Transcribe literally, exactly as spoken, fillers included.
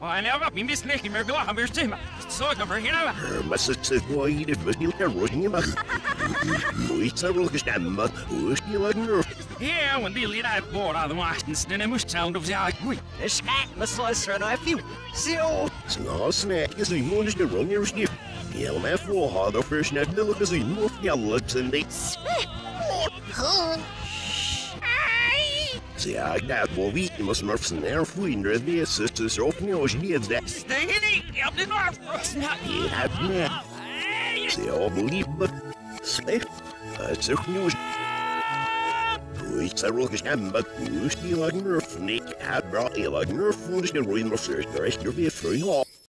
I never been mistaken. We're going to be so over here. بس تسوي بس يلقى ما ويتصرف كشتم ويشيل Yeah, when they lead out board on the Washington, then I must sound of the ugly. The snack must last for a few. So, Small snack is a monster to run your skip. Yell my full hard of first net milk is a more yellow and they see, I got what we must nerfs and air fleeing the sisters open your needs that stay in it. Up the north for us now. Yeah, see, I believe, but say, it's a news. Several can but who's the like nerf Nick had brought a like nerf foolish and ruin of search the rest of your free all.